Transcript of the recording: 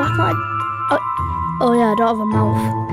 I can't. Oh, oh yeah, I don't have a mouth.